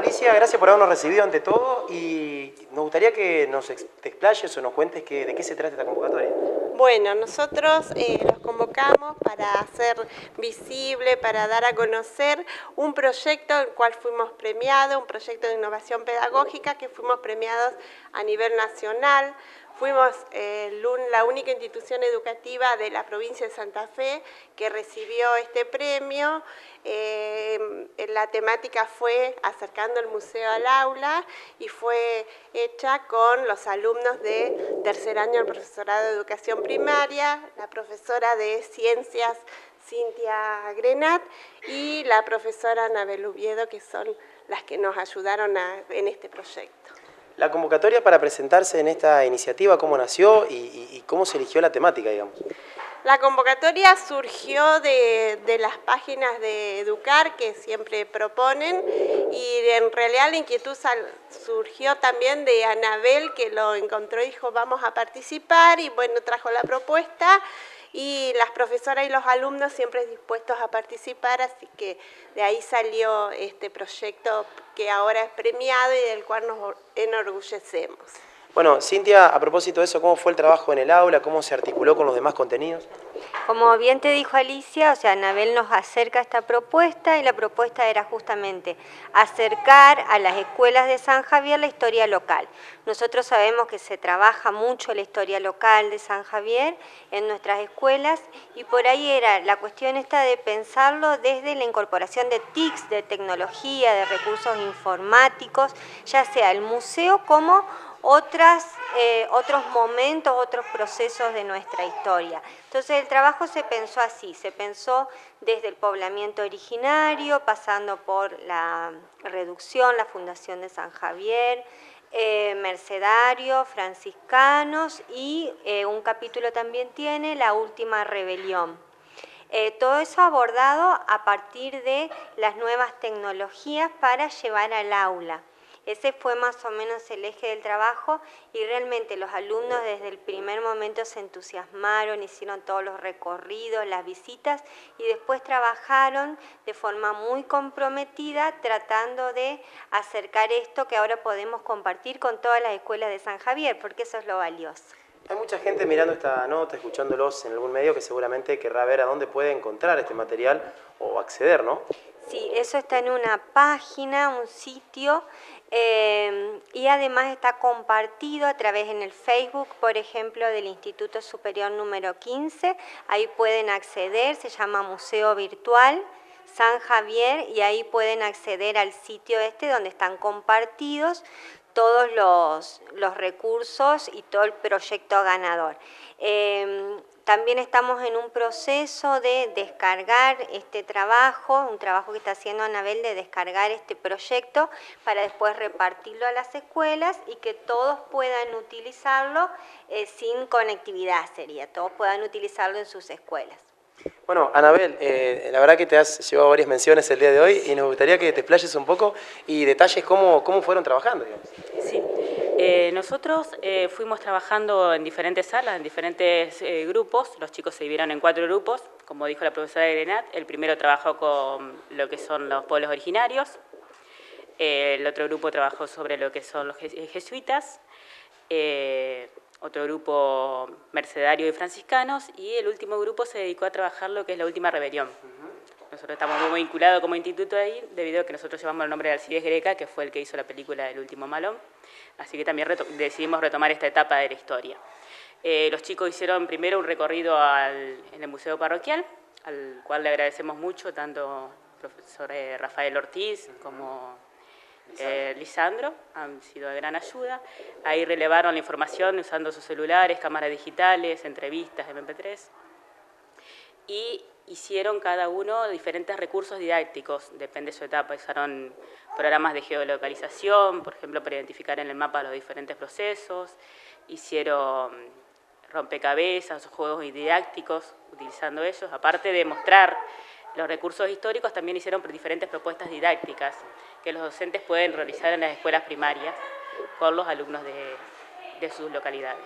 Alicia, gracias por habernos recibido ante todo y nos gustaría que te explayes o nos cuentes de qué se trata esta convocatoria. Bueno, nosotros los convocamos para hacer visible, para dar a conocer un proyecto en el cual fuimos premiados, un proyecto de innovación pedagógica que fuimos premiados a nivel nacional. Fuimos la única institución educativa de la provincia de Santa Fe que recibió este premio. La temática fue acercando el museo al aula y fue hecha con los alumnos de tercer año del profesorado de educación primaria, la profesora de ciencias Cintia Grenat y la profesora Anabel Ubiedo, que son las que nos ayudaron en este proyecto. La convocatoria para presentarse en esta iniciativa, ¿cómo nació y cómo se eligió la temática, digamos? La convocatoria surgió de las páginas de Educar que siempre proponen y en realidad la inquietud surgió también de Anabel, que lo encontró y dijo vamos a participar y bueno, trajo la propuesta y las profesoras y los alumnos siempre dispuestos a participar, así que de ahí salió este proyecto que ahora es premiado y del cual nos enorgullecemos. Bueno, Cintia, a propósito de eso, ¿cómo fue el trabajo en el aula? ¿Cómo se articuló con los demás contenidos? Como bien te dijo Alicia, Anabel nos acerca a esta propuesta y la propuesta era justamente acercar a las escuelas de San Javier la historia local. Nosotros sabemos que se trabaja mucho la historia local de San Javier en nuestras escuelas y por ahí era la cuestión esta de pensarlo desde la incorporación de TICs, de tecnología, de recursos informáticos, ya sea el museo como otros momentos, otros procesos de nuestra historia. Entonces el trabajo se pensó así, se pensó desde el poblamiento originario, pasando por la reducción, la fundación de San Javier, mercedarios, franciscanos y un capítulo también tiene la última rebelión. Todo eso abordado a partir de las nuevas tecnologías para llevar al aula. Ese fue más o menos el eje del trabajo y realmente los alumnos desde el primer momento se entusiasmaron, hicieron todos los recorridos, las visitas y después trabajaron de forma muy comprometida tratando de acercar esto que ahora podemos compartir con todas las escuelas de San Javier, porque eso es lo valioso. Hay mucha gente mirando esta nota, escuchándolos en algún medio que seguramente querrá ver a dónde puede encontrar este material o acceder, ¿no? Sí, eso está en una página, un sitio, y además está compartido a través en el Facebook, por ejemplo, del Instituto Superior número 15. Ahí pueden acceder, se llama Museo Virtual San Javier, y ahí pueden acceder al sitio donde están compartidos todos los recursos y todo el proyecto ganador. También estamos en un proceso de descargar este trabajo, un trabajo que está haciendo Anabel de descargar este proyecto para después repartirlo a las escuelas y que todos puedan utilizarlo sin conectividad, todos puedan utilizarlo en sus escuelas. Bueno, Anabel, la verdad que te has llevado varias menciones el día de hoy y nos gustaría que te explayes un poco y detalles cómo fueron trabajando, digamos. Sí. Nosotros fuimos trabajando en diferentes salas, en diferentes grupos. Los chicos se dividieron en 4 grupos. Como dijo la profesora Grenat, el primero trabajó con lo que son los pueblos originarios. El otro grupo trabajó sobre lo que son los jesuitas. Otro grupo mercedario y franciscanos. Y el último grupo se dedicó a trabajar lo que es la última rebelión. Nosotros estamos muy vinculados como instituto ahí, debido a que nosotros llevamos el nombre de Alcides Greca, que fue el que hizo la película El último malón. Así que también decidimos retomar esta etapa de la historia. Los chicos hicieron primero un recorrido en el Museo Parroquial, al cual le agradecemos mucho, tanto al profesor Rafael Ortiz como Lisandro, han sido de gran ayuda. Ahí relevaron la información usando sus celulares, cámaras digitales, entrevistas, MP3. Y hicieron cada uno diferentes recursos didácticos, depende de su etapa. Usaron programas de geolocalización, por ejemplo, para identificar en el mapa los diferentes procesos. Hicieron rompecabezas o juegos didácticos utilizando ellos. Aparte de mostrar los recursos históricos, también hicieron diferentes propuestas didácticas que los docentes pueden realizar en las escuelas primarias con los alumnos de sus localidades.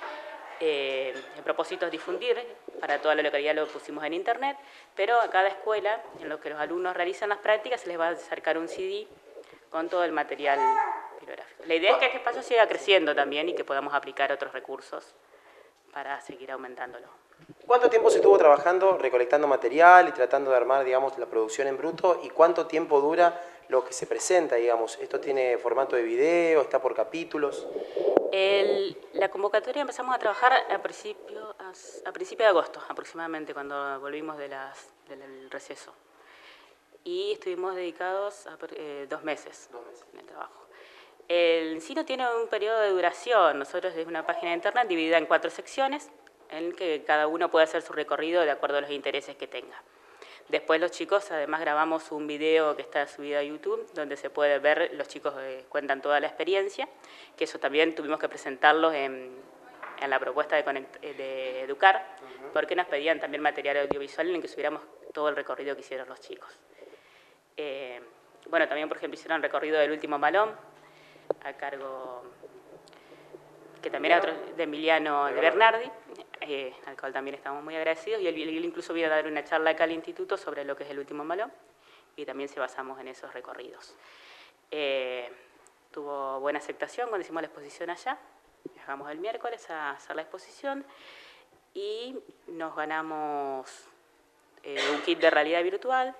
El propósito es difundir, para toda la localidad lo pusimos en internet, pero a cada escuela, en lo que los alumnos realizan las prácticas, se les va a acercar un CD con todo el material bibliográfico. La idea es que este espacio siga creciendo también y que podamos aplicar otros recursos para seguir aumentándolo. ¿Cuánto tiempo se estuvo trabajando recolectando material y tratando de armar, digamos, la producción en bruto? ¿Y cuánto tiempo dura lo que se presenta, digamos? ¿Esto tiene formato de video? ¿Está por capítulos? La convocatoria empezamos a trabajar a principio de agosto, aproximadamente, cuando volvimos del receso. Y estuvimos dedicados a 2 meses en el trabajo. El sí no tiene un periodo de duración. Nosotros es una página de internet dividida en 4 secciones, en que cada uno puede hacer su recorrido de acuerdo a los intereses que tenga. Después los chicos, además grabamos un video que está subido a YouTube, donde se puede ver, los chicos cuentan toda la experiencia, que eso también tuvimos que presentarlos en la propuesta de Educar, porque nos pedían también material audiovisual en el que subiéramos todo el recorrido que hicieron los chicos. Bueno, también, por ejemplo, hicieron el recorrido del último malón, a cargo, que también era otro, de Emiliano de Bernardi, al cual también estamos muy agradecidos, y él incluso vino a dar una charla acá al instituto sobre lo que es el último malón, y también se basamos en esos recorridos. Tuvo buena aceptación cuando hicimos la exposición allá, viajamos el miércoles a hacer la exposición, y nos ganamos un kit de realidad virtual,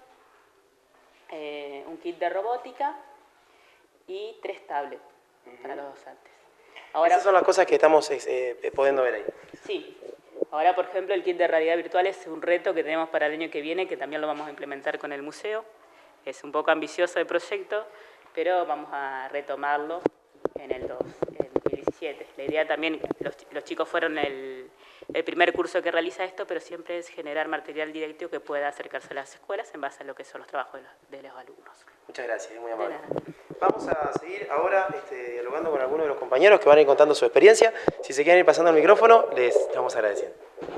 un kit de robótica y 3 tablets para los docentes. Ahora, esas son las cosas que estamos pudiendo ver ahí. Sí. Ahora, por ejemplo, el kit de realidad virtual es un reto que tenemos para el año que viene, que también lo vamos a implementar con el museo. Es un poco ambicioso el proyecto, pero vamos a retomarlo en el 2017. La idea también, los chicos fueron el primer curso que realiza esto, pero siempre es generar material didáctico que pueda acercarse a las escuelas en base a lo que son los trabajos de los alumnos. Muchas gracias, muy amable. Vamos a seguir ahora dialogando con algunos de los compañeros que van a ir contando su experiencia. Si se quieren ir pasando el micrófono, les estamos agradeciendo.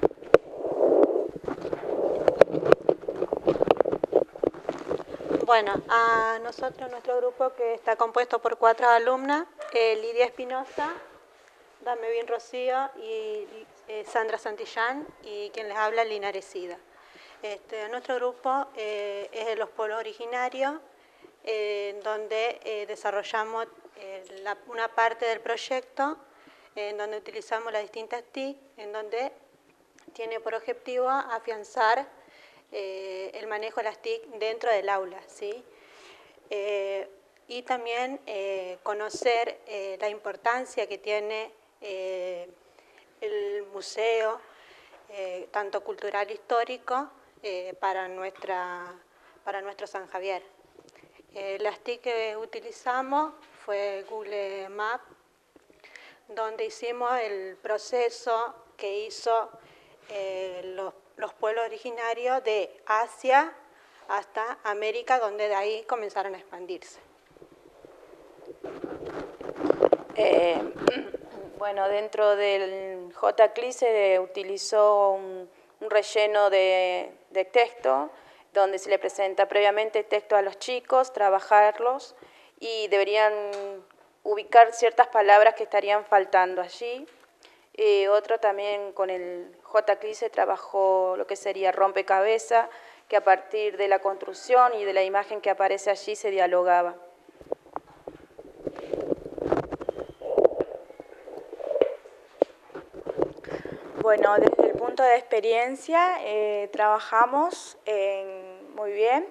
Bueno, a nosotros, nuestro grupo, que está compuesto por 4 alumnas, Lidia Espinosa, Damevin Rocío y Sandra Santillán, y quien les habla, Linares Sida. Nuestro grupo es de los pueblos originarios, donde desarrollamos una parte del proyecto, en donde utilizamos las distintas TIC, en donde tiene por objetivo afianzar el manejo de las TIC dentro del aula, ¿sí? Y también conocer la importancia que tiene el museo, tanto cultural e histórico, para nuestro San Javier. Las TIC que utilizamos fue Google Maps, donde hicimos el proceso que hizo los pueblos originarios de Asia hasta América, donde de ahí comenzaron a expandirse. Bueno, dentro del JCLI se utilizó un relleno de texto, donde se le presenta previamente texto a los chicos, trabajarlos, y deberían ubicar ciertas palabras que estarían faltando allí. Otro también con el JCLI se trabajó lo que sería rompecabezas, que a partir de la construcción y de la imagen que aparece allí se dialogaba. Bueno, desde el punto de experiencia trabajamos muy bien,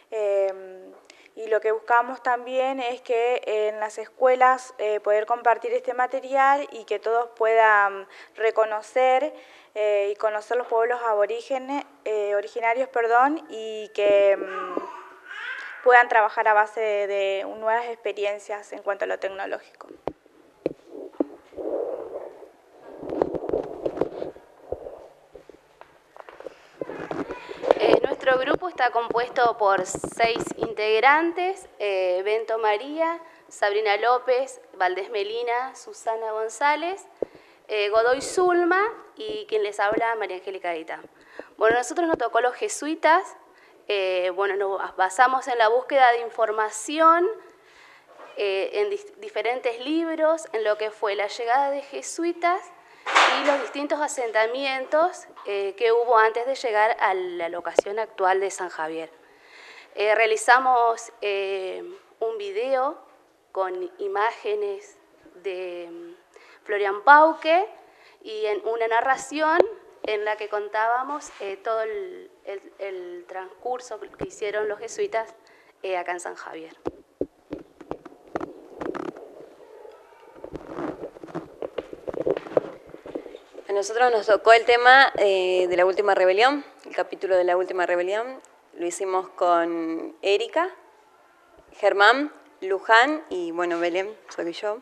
y lo que buscamos también es que en las escuelas poder compartir este material y que todos puedan reconocer y conocer los pueblos originarios, y que puedan trabajar a base de nuevas experiencias en cuanto a lo tecnológico. Nuestro grupo está compuesto por 6 integrantes: Bento María, Sabrina López, Valdés Melina, Susana González, Godoy Zulma y quien les habla, María Angélica Gaitán. Bueno, nosotros nos tocó los jesuitas. Bueno, nos basamos en la búsqueda de información en diferentes libros, en lo que fue la llegada de jesuitas y los distintos asentamientos que hubo antes de llegar a la locación actual de San Javier. Realizamos un video con imágenes de Florian Pauke y en una narración en la que contábamos todo el transcurso que hicieron los jesuitas acá en San Javier. A nosotros nos tocó el tema de la última rebelión, el capítulo de la última rebelión. Lo hicimos con Erika, Germán, Luján y, bueno, Belén, soy yo.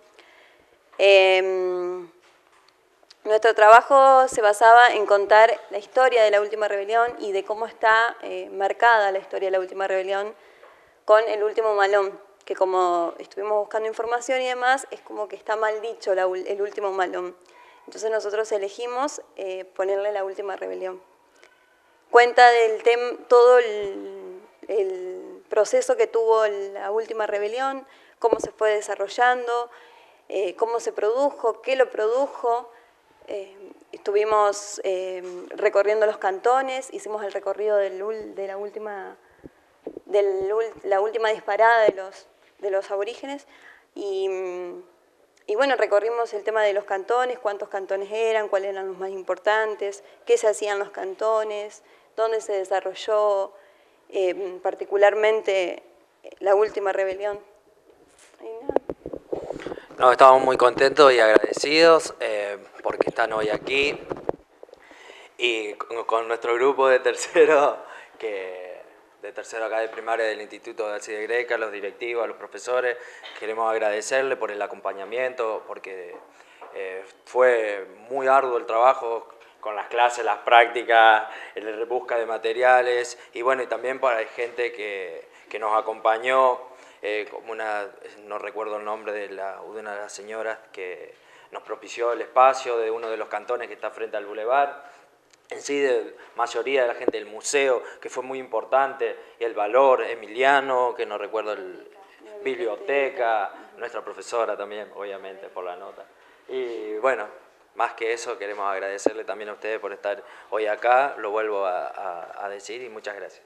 Nuestro trabajo se basaba en contar la historia de la última rebelión y de cómo está marcada la historia de la última rebelión con el último malón, que como estuvimos buscando información y demás, es como que está mal dicho el último malón. Entonces nosotros elegimos ponerle la última rebelión. Cuenta del todo el proceso que tuvo la última rebelión, cómo se fue desarrollando, cómo se produjo, qué lo produjo. Estuvimos recorriendo los cantones, hicimos el recorrido de la última disparada de los aborígenes y bueno, recorrimos el tema de los cantones, cuántos cantones eran, cuáles eran los más importantes, qué se hacían los cantones, dónde se desarrolló particularmente la última rebelión. No, estamos muy contentos y agradecidos porque están hoy aquí y con nuestro grupo de tercero acá de primaria del Instituto de Alcide Greca, los directivos, los profesores. Queremos agradecerle por el acompañamiento porque fue muy arduo el trabajo con las clases, las prácticas, el busca de materiales y bueno, y también para la gente que nos acompañó, como no recuerdo el nombre de una de las señoras que nos propició el espacio de uno de los cantones que está frente al bulevar. En sí, de mayoría de la gente del museo, que fue muy importante, y el valor, Emiliano, que no recuerdo, biblioteca, nuestra profesora también, obviamente, por la nota. Y bueno, más que eso, queremos agradecerle también a ustedes por estar hoy acá, lo vuelvo a decir y muchas gracias.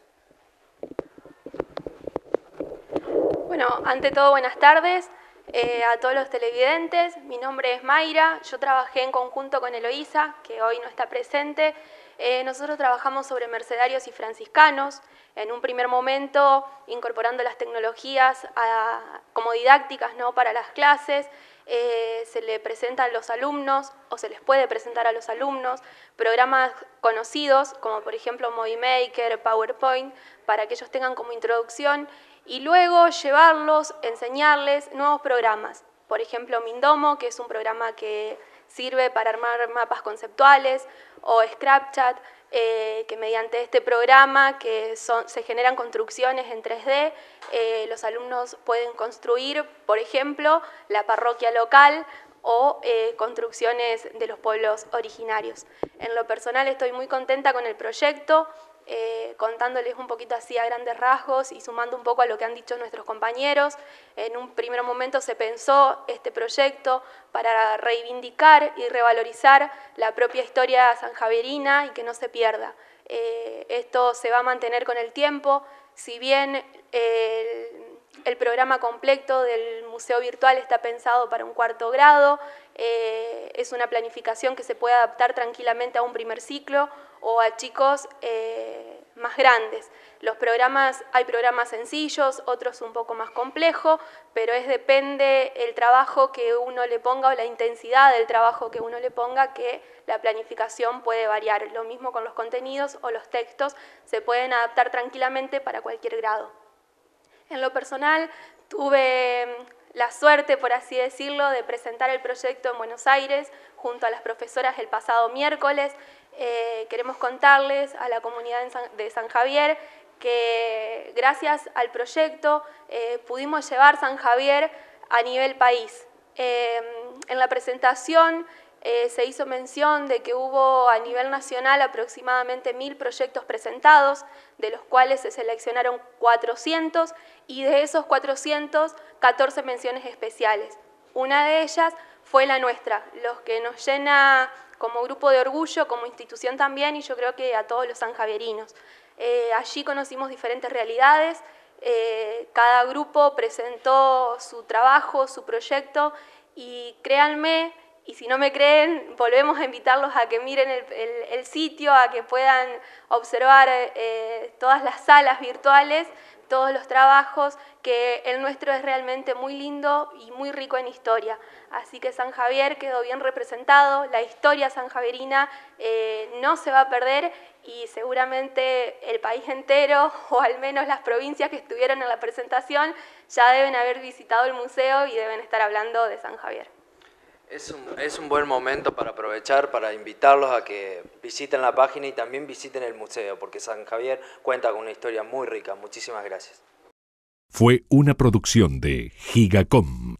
Bueno, ante todo, buenas tardes a todos los televidentes. Mi nombre es Mayra, yo trabajé en conjunto con Eloísa, que hoy no está presente. Nosotros trabajamos sobre mercedarios y franciscanos, en un primer momento incorporando las tecnologías como didácticas, ¿no?, para las clases. Se le presentan a los alumnos, o se les puede presentar a los alumnos, programas conocidos, como por ejemplo Movimaker, PowerPoint, para que ellos tengan como introducción, y luego llevarlos, enseñarles nuevos programas. Por ejemplo, Mindomo, que es un programa que sirve para armar mapas conceptuales, o Scrapchat, que mediante este programa se generan construcciones en 3D, los alumnos pueden construir, por ejemplo, la parroquia local o construcciones de los pueblos originarios. En lo personal estoy muy contenta con el proyecto, contándoles un poquito así a grandes rasgos y sumando un poco a lo que han dicho nuestros compañeros. En un primer momento se pensó este proyecto para reivindicar y revalorizar la propia historia sanjavierina y que no se pierda. Esto se va a mantener con el tiempo, si bien el programa completo del Museo Virtual está pensado para un 4º grado, es una planificación que se puede adaptar tranquilamente a un primer ciclo o a chicos más grandes. Hay programas sencillos, otros un poco más complejos, pero depende el trabajo que uno le ponga o la intensidad del trabajo que uno le ponga, que la planificación puede variar. Lo mismo con los contenidos o los textos, se pueden adaptar tranquilamente para cualquier grado. En lo personal, tuve la suerte, por así decirlo, de presentar el proyecto en Buenos Aires junto a las profesoras el pasado miércoles. Queremos contarles a la comunidad de San Javier que gracias al proyecto pudimos llevar San Javier a nivel país. En la presentación se hizo mención de que hubo a nivel nacional aproximadamente 1000 proyectos presentados, de los cuales se seleccionaron 400 y de esos 400, 14 menciones especiales. Una de ellas fue la nuestra, lo que nos llena como grupo de orgullo, como institución también, y yo creo que a todos los sanjavierinos. Allí conocimos diferentes realidades, Cada grupo presentó su trabajo, su proyecto, y créanme, y si no me creen, volvemos a invitarlos a que miren el sitio, a que puedan observar todas las salas virtuales, todos los trabajos, que el nuestro es realmente muy lindo y muy rico en historia. Así que San Javier quedó bien representado, la historia sanjavierina no se va a perder, y seguramente el país entero, o al menos las provincias que estuvieron en la presentación, ya deben haber visitado el museo y deben estar hablando de San Javier. Es un buen momento para aprovechar, para invitarlos a que visiten la página y también visiten el museo, porque San Javier cuenta con una historia muy rica. Muchísimas gracias. Fue una producción de Gigacom.